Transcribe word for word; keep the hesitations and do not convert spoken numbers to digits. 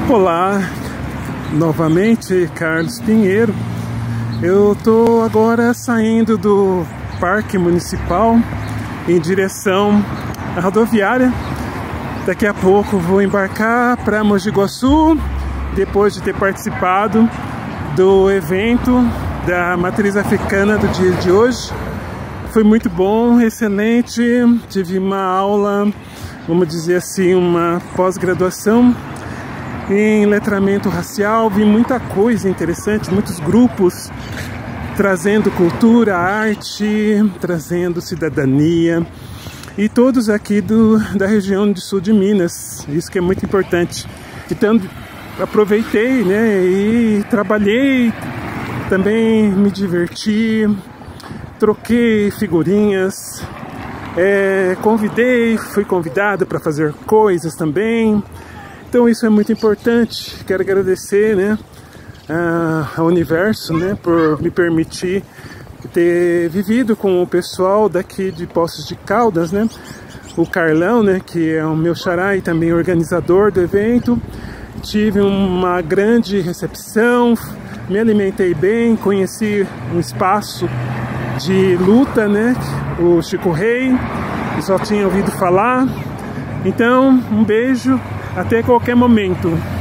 Olá, novamente Carlos Pinheiro. Eu tô agora saindo do Parque Municipal em direção à rodoviária. Daqui a pouco vou embarcar para Mogi Guaçu, depois de ter participado do evento da matriz africana do dia de hoje. Foi muito bom, excelente. Tive uma aula, vamos dizer assim, uma pós-graduação em letramento racial. Vi muita coisa interessante, muitos grupos trazendo cultura, arte, trazendo cidadania, e todos aqui do, da região do sul de Minas. Isso que é muito importante. Então aproveitei, né, e trabalhei, também me diverti, troquei figurinhas, é, convidei, fui convidado para fazer coisas também. Então isso é muito importante. Quero agradecer, né, ao universo, né, por me permitir ter vivido com o pessoal daqui de Poços de Caldas, né, o Carlão, né, que é o meu xará e também organizador do evento. Tive uma grande recepção, me alimentei bem, conheci um espaço de luta, né, o Chico Rei, que só tinha ouvido falar. Então, um beijo, até qualquer momento.